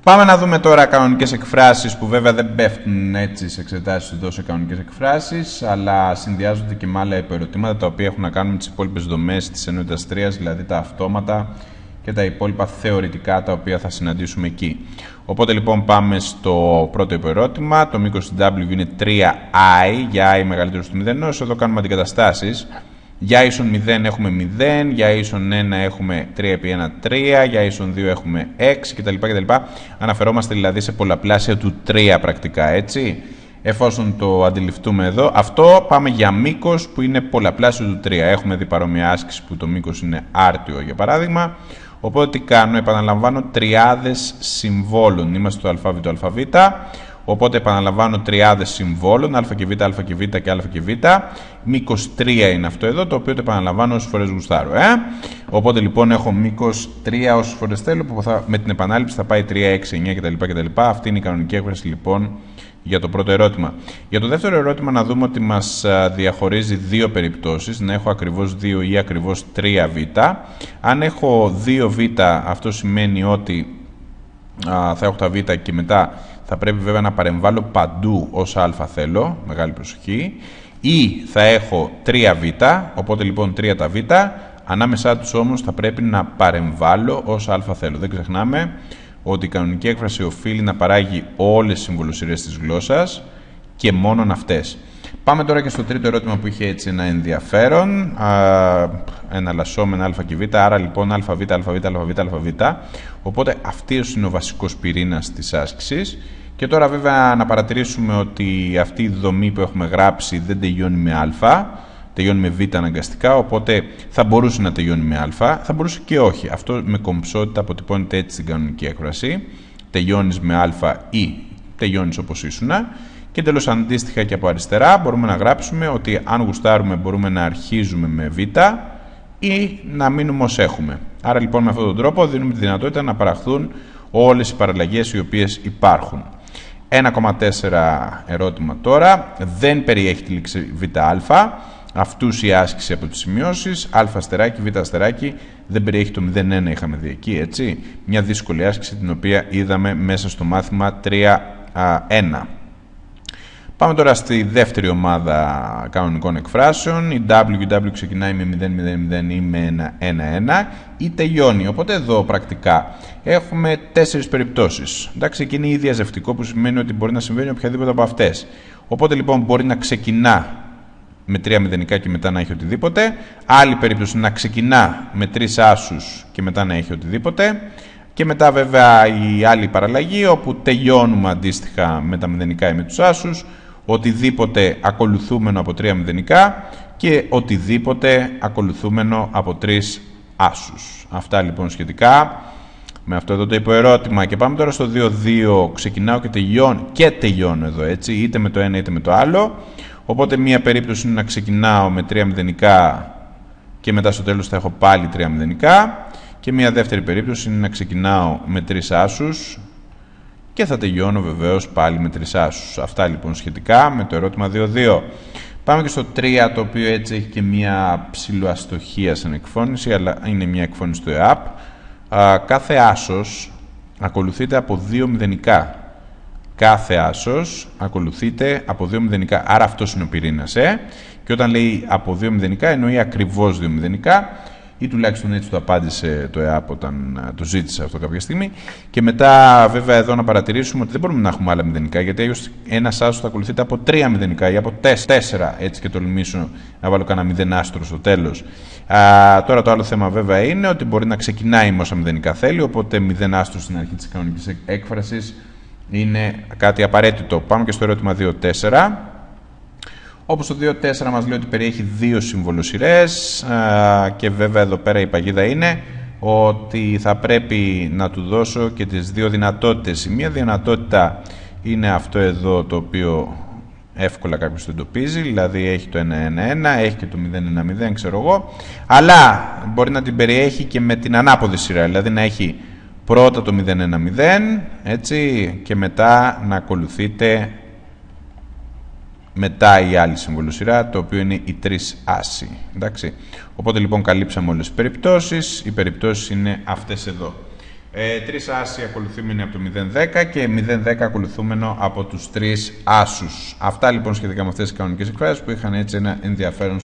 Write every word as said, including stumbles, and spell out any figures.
Πάμε να δούμε τώρα κανονικές εκφράσεις που βέβαια δεν πέφτουν έτσι σε εξετάσεις εδώ σε κανονικές εκφράσεις, αλλά συνδυάζονται και με άλλα υποερωτήματα τα οποία έχουν να κάνουν με τις υπόλοιπες δομές της ενότητας τρία, δηλαδή τα αυτόματα και τα υπόλοιπα θεωρητικά τα οποία θα συναντήσουμε εκεί. Οπότε λοιπόν πάμε στο πρώτο υποερώτημα. Το μήκος του W είναι τρία i, για i μεγαλύτερο του μηδενός. Εδώ κάνουμε αντικαταστάσεις. Για ίσον μηδέν έχουμε μηδέν, για ίσον ένα έχουμε τρία επί ένα, τρία, για ίσον δύο έχουμε έξι κτλ. κτλ. Αναφερόμαστε δηλαδή σε πολλαπλάσια του τρία πρακτικά, έτσι. Εφόσον το αντιληφθούμε εδώ, αυτό πάμε για μήκος που είναι πολλαπλάσιο του τρία. Έχουμε δει παρόμοια άσκηση που το μήκος είναι άρτιο για παράδειγμα. Οπότε τι κάνω, επαναλαμβάνω τριάδες συμβόλων. Είμαστε στο αλφάβητο αλφαβήτα. Οπότε επαναλαμβάνω τριάδες συμβόλων, α και β, α και β και α και β. Μήκος τρία είναι αυτό εδώ, το οποίο το επαναλαμβάνω όσες φορές γουστάρω. Ε? Οπότε λοιπόν έχω μήκος τρία όσες φορές θέλω, που θα, με την επανάληψη θα πάει τρία, έξι, εννιά κτλ. κτλ. Αυτή είναι η κανονική έκφραση λοιπόν για το πρώτο ερώτημα. Για το δεύτερο ερώτημα να δούμε ότι μας διαχωρίζει δύο περιπτώσεις, να έχω ακριβώς δύο ή ακριβώς τρία β. Αν έχω δύο β, αυτό σημαίνει ότι α, θα έχω τα β και μετά θα πρέπει βέβαια να παρεμβάλλω παντού όσα α θέλω, μεγάλη προσοχή, ή θα έχω τρία β, οπότε λοιπόν τρία τα β, ανάμεσά τους όμως θα πρέπει να παρεμβάλλω όσα α θέλω. Δεν ξεχνάμε ότι η κανονική έκφραση οφείλει να παράγει όλες τις συμβολοσυρές της γλώσσας και μόνον αυτές. Πάμε τώρα και στο τρίτο ερώτημα που είχε έτσι ένα ενδιαφέρον, α, εναλλασσόμενα α και β, άρα λοιπόν αβ, αβ, αβ, αβ. Οπότε αυτός είναι ο βασικός πυρήνας της άσκησης. Και τώρα βέβαια να παρατηρήσουμε ότι αυτή η δομή που έχουμε γράψει δεν τελειώνει με α, τελειώνει με β αναγκαστικά, οπότε θα μπορούσε να τελειώνει με α, θα μπορούσε και όχι. Αυτό με κομψότητα αποτυπώνεται έτσι στην κανονική έκφραση. Τελειώνεις με α ή τελειώνεις όπως ήσουνα. Και τέλος αντίστοιχα και από αριστερά μπορούμε να γράψουμε ότι αν γουστάρουμε μπορούμε να αρχίζουμε με β ή να μείνουμε ως έχουμε. Άρα λοιπόν με αυτόν τον τρόπο δίνουμε τη δυνατότητα να παραχθούν όλες οι παραλλαγές οι οποίες υπάρχουν. ένα κόμμα τέσσερα ερώτημα τώρα. Δεν περιέχει τη λέξη βα. Αυτούς η άσκηση από τις σημειώσεις. Α αστεράκι, β αστεράκι. Δεν περιέχει το μηδέν ένα, είχαμε δει εκεί, έτσι. Μια δύσκολη άσκηση την οποία είδαμε μέσα στο μάθημα τρία ένα. Πάμε τώρα στη δεύτερη ομάδα κανονικών εκφράσεων. Η W, η W ξεκινάει με μηδέν μηδέν μηδέν ή με ένα ένα ένα ή τελειώνει. Οπότε εδώ πρακτικά έχουμε τέσσερις περιπτώσεις. Εντάξει, και είναι ήδη διαζευτικό που σημαίνει ότι μπορεί να συμβαίνει οποιαδήποτε από αυτές. Οπότε λοιπόν μπορεί να ξεκινά με τρία μηδενικά και μετά να έχει οτιδήποτε. Άλλη περίπτωση να ξεκινά με τρεις άσους και μετά να έχει οτιδήποτε. Και μετά βέβαια η άλλη παραλλαγή όπου τελειώνουμε αντίστοιχα με τα μηδενικά ή με τους άσους, οτιδήποτε ακολουθούμενο από τρία μηδενικά και οτιδήποτε ακολουθούμενο από τρεις άσους. Αυτά λοιπόν σχετικά με αυτό εδώ το υποερώτημα. Και πάμε τώρα στο δύο δύο. Ξεκινάω και τελειώνω, και τελειώνω εδώ, έτσι, είτε με το ένα είτε με το άλλο. Οπότε μία περίπτωση είναι να ξεκινάω με τρία μηδενικά και μετά στο τέλος θα έχω πάλι τρία μηδενικά. Και μία δεύτερη περίπτωση είναι να ξεκινάω με τρεις άσους και θα τελειώνω βεβαίως πάλι με τρεις άσους. Αυτά λοιπόν σχετικά με το ερώτημα δύο δύο. Πάμε και στο τρία, το οποίο έτσι έχει και μία ψιλοαστοχία σαν εκφώνηση, αλλά είναι μία εκφώνηση του ΕΑΠ. Α, κάθε άσος ακολουθείται από δύο μηδενικά. Κάθε άσος ακολουθείται από δύο μηδενικά. Άρα αυτός είναι ο πυρήνας. Ε? Και όταν λέει από δύο μηδενικά εννοεί ακριβώς δύο μηδενικά. Ή τουλάχιστον έτσι το απάντησε το ΕΑΠ όταν το ζήτησε αυτό κάποια στιγμή. Και μετά, βέβαια, εδώ να παρατηρήσουμε ότι δεν μπορούμε να έχουμε άλλα μηδενικά, γιατί ένας άσος θα ακολουθείται από τρία μηδενικά ή από τέσσερα, έτσι και τολμήσω να βάλω κανένα μηδέν άστρο στο τέλος. Α, τώρα το άλλο θέμα, βέβαια, είναι ότι μπορεί να ξεκινάει με όσα μηδενικά θέλει, οπότε μηδέν άστρο στην αρχή της κανονικής έκφρασης είναι κάτι απαραίτητο. Πάμε και στο ερώτημα δύο τέσσερα. Όπως το δύο τέσσερα μας λέει ότι περιέχει δύο συμβολοσυρές και βέβαια εδώ πέρα η παγίδα είναι ότι θα πρέπει να του δώσω και τις δύο δυνατότητες. Η μία δυνατότητα είναι αυτό εδώ το οποίο εύκολα κάποιος το εντοπίζει, δηλαδή έχει το ένα ένα ένα, έχει και το μηδέν ένα μηδέν, ξέρω εγώ, αλλά μπορεί να την περιέχει και με την ανάποδη σειρά, δηλαδή να έχει πρώτα το μηδέν ένα μηδέν, έτσι, και μετά να ακολουθείτε μετά η άλλη συμβολοσυρά, το οποίο είναι οι τρεις άσοι. Εντάξει. Οπότε λοιπόν καλύψαμε όλες τις περιπτώσεις. Οι περιπτώσεις είναι αυτές εδώ. Ε, τρεις άσοι ακολουθούμενοι από το μηδέν δέκα και μηδέν δέκα ακολουθούμενο από τους τρεις άσους. Αυτά λοιπόν σχετικά με αυτές τις κανονικές εκφράσεις που είχαν έτσι ένα ενδιαφέρον.